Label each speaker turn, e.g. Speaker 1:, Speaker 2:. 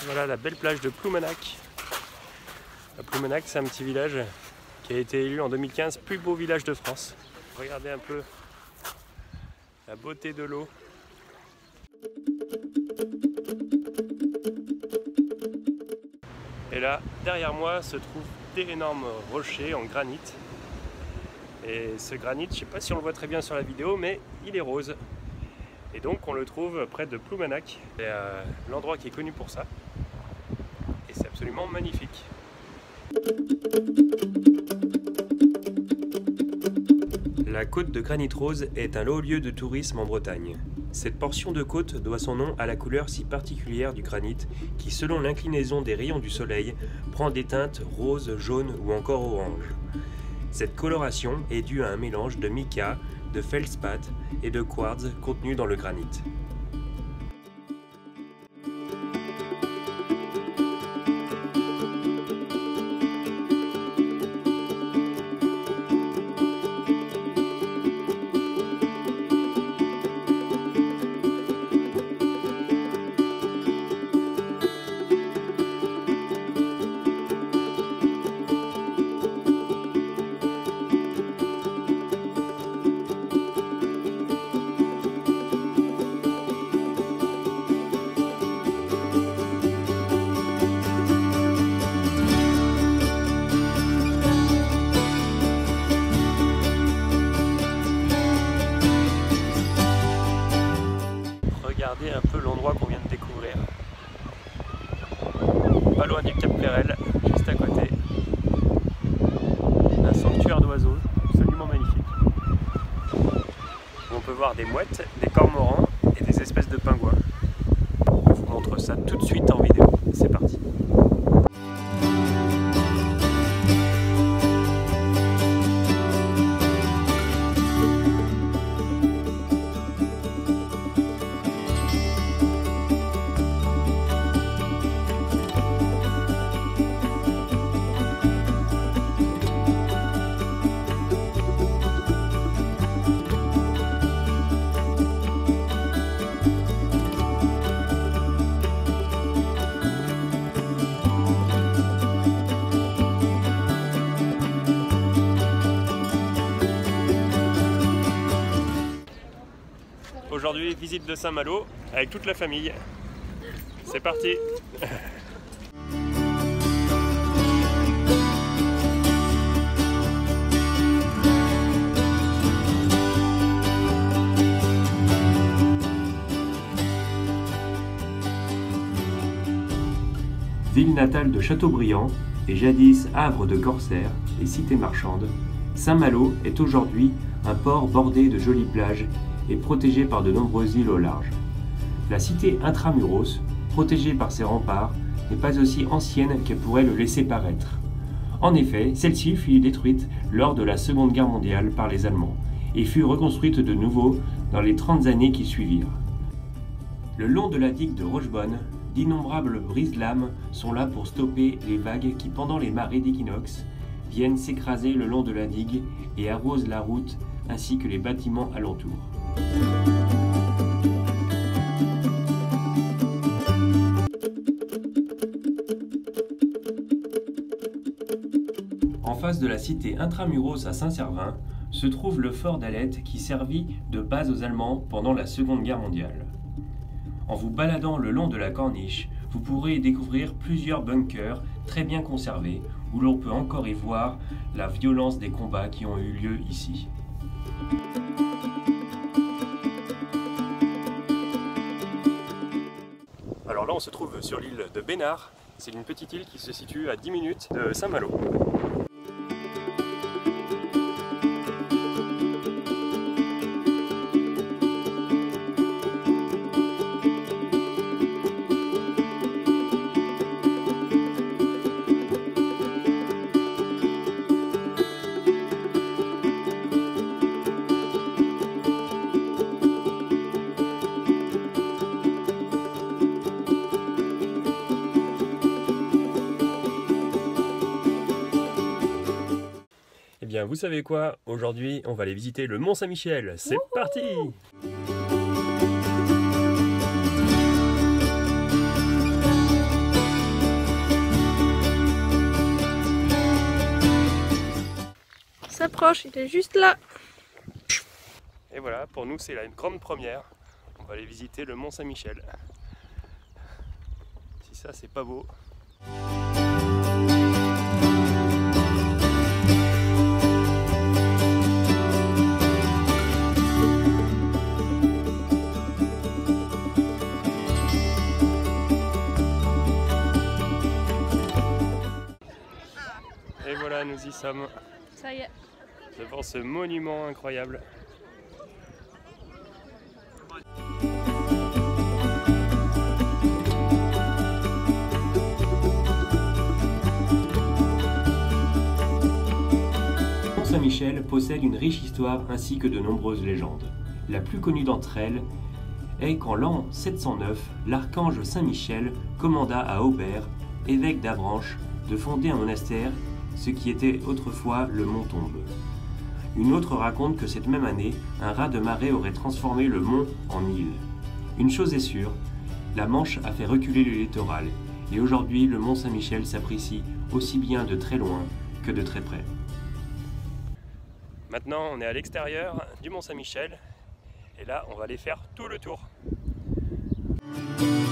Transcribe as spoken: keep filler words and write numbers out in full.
Speaker 1: Voilà la belle plage de Ploumanac. Ploumanac, c'est un petit village qui a été élu en deux mille quinze plus beau village de France. Regardez un peu la beauté de l'eau. Et là, derrière moi, se trouvent d'énormes rochers en granit. Et ce granit, je ne sais pas si on le voit très bien sur la vidéo, mais il est rose. Et donc on le trouve près de Ploumanac. C'est euh, l'endroit qui est connu pour ça. Et c'est absolument magnifique. La côte de Granit Rose est un haut lieu de tourisme en Bretagne. Cette portion de côte doit son nom à la couleur si particulière du granit qui, selon l'inclinaison des rayons du soleil, prend des teintes rose, jaune ou encore orange. Cette coloration est due à un mélange de mica, de feldspath et de quartz contenu dans le granit. Regardez un peu l'endroit qu'on vient de découvrir. Pas loin du Cap Ferrel, juste à côté. Un sanctuaire d'oiseaux, absolument magnifique. On peut voir des mouettes, des cormorans et des espèces de pingouins. Je vous montre ça tout de suite en vidéo. C'est parti. Aujourd'hui, visite de Saint-Malo avec toute la famille. C'est parti. Ville natale de Châteaubriand et jadis havre de corsaires et cité marchande, Saint-Malo est aujourd'hui un port bordé de jolies plages et protégé par de nombreuses îles au large. La cité intramuros, protégée par ses remparts, n'est pas aussi ancienne qu'elle pourrait le laisser paraître. En effet, celle-ci fut détruite lors de la Seconde Guerre mondiale par les Allemands et fut reconstruite de nouveau dans les trente années qui suivirent. Le long de la digue de Rochebonne, d'innombrables brise-lames sont là pour stopper les vagues qui, pendant les marées d'équinoxe, viennent s'écraser le long de la digue et arrosent la route ainsi que les bâtiments alentours. En face de la cité intramuros à Saint-Servin se trouve le fort d'Alette qui servit de base aux Allemands pendant la Seconde Guerre mondiale. En vous baladant le long de la corniche, vous pourrez y découvrir plusieurs bunkers très bien conservés où l'on peut encore y voir la violence des combats qui ont eu lieu ici. Alors là on se trouve sur l'île de Bénard, c'est une petite île qui se situe à dix minutes de Saint-Malo. Eh bien, vous savez quoi? Aujourd'hui, on va aller visiter le Mont Saint-Michel. C'est parti!
Speaker 2: proche, il est juste là.
Speaker 1: Et voilà, pour nous c'est là une grande première. On va aller visiter le Mont Saint-Michel. Si ça c'est pas beau. Et voilà, nous y sommes.
Speaker 2: Ça y est.
Speaker 1: Devant ce monument incroyable. Le Mont Saint-Michel possède une riche histoire ainsi que de nombreuses légendes. La plus connue d'entre elles est qu'en l'an sept cent neuf, l'archange Saint-Michel commanda à Aubert, évêque d'Avranches, de fonder un monastère, ce qui était autrefois le mont Tombe. Une autre raconte que cette même année, un raz de marée aurait transformé le mont en île. Une chose est sûre, la Manche a fait reculer le littoral, et aujourd'hui le Mont Saint-Michel s'apprécie aussi bien de très loin que de très près. Maintenant on est à l'extérieur du Mont Saint-Michel, et là on va aller faire tout le tour.